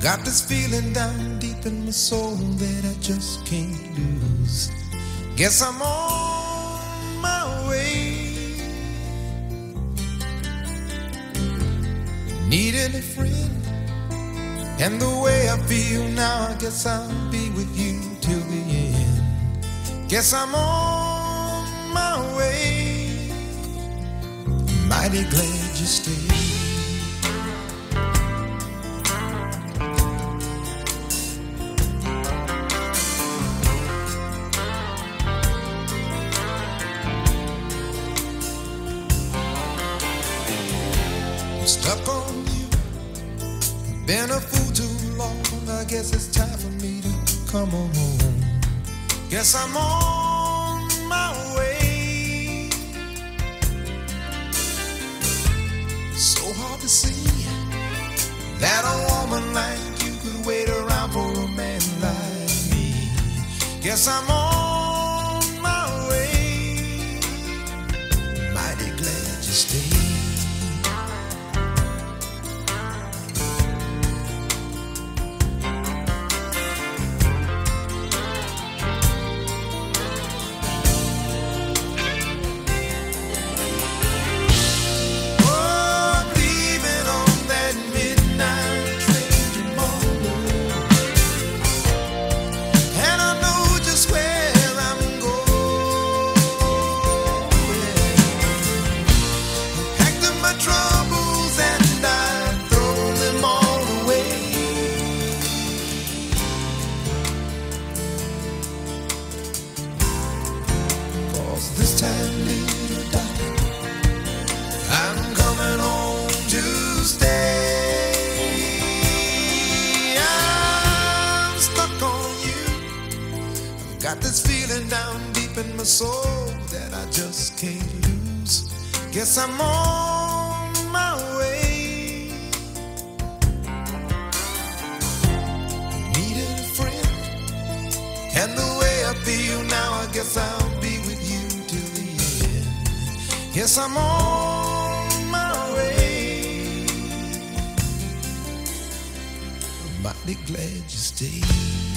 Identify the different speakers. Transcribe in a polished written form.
Speaker 1: Got this feeling down deep in my soul that I just can't lose. Guess I'm on my way. Needing a friend, and the way I feel now, I guess I'll be with you till the end. Guess I'm on my way. Mighty glad you stayed. Stuck on you, been a fool too long. I guess it's time for me to come on home. Guess I'm on my way. So hard to see that a woman like you could wait around for a man like me. Guess I'm on my way. Mighty glad you stayed. This time, little darling, I'm coming home to stay. I'm stuck on you. I've got this feeling down deep in my soul that I just can't lose. Guess I'm on my way. Needed a friend, and the way I feel now, I guess I'll be with you. Yes, I'm on my way. I'm mighty glad you stayed.